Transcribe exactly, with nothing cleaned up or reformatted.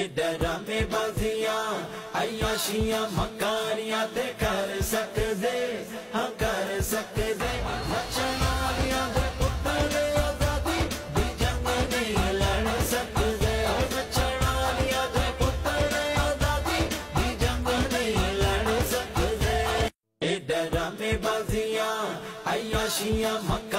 डरामे बाजियां अयाशियां मकारियां ते कर सकदे हाँ कर सकदे नचण वालियां दे पुत्तर आजादी दी जंग नहीं लड़ सकदे नचण वालियां दे पुत्तर आजादी दी जंग नहीं लड़ सकदे डरामे बाजियां अयाशियां